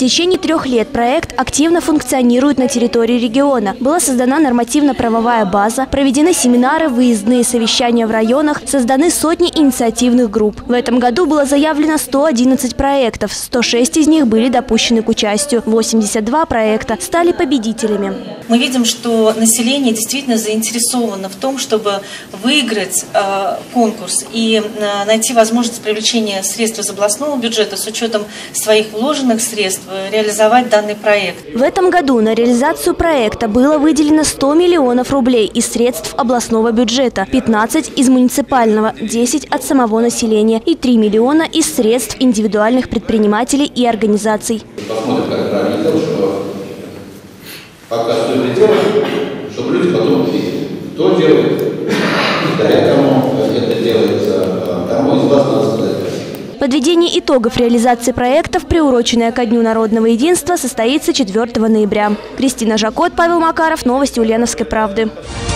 течение 3 лет проект активно функционирует на территории региона. Была создана нормативно-правовая база, проведены семинары, выездные совещания в районах, созданы сотни инициативных групп. В этом году было заявлено 111 проектов, 106 из них были допущены к участию, 82 проекта стали победителями. Мы видим, что население действительно заинтересовано в том, чтобы выиграть конкурс и найти возможность привлечения средств из областного бюджета с учетом своих вложенных средств, реализовать данный проект. В этом году на реализацию проекта было выделено 100 миллионов рублей из средств областного бюджета, 15 из муниципального, 10 от самого населения и 3 миллиона из средств индивидуальных предпринимателей и организаций. Посмотрим, как правильно делать, что пока стоит делать, чтобы люди потом увидели, кто делает, кому это делается, кому из вас надо сказать. Подведение итогов реализации проектов, приуроченное ко Дню народного единства, состоится 4 ноября. Кристина Жакот, Павел Макаров. Новости Ульяновской правды.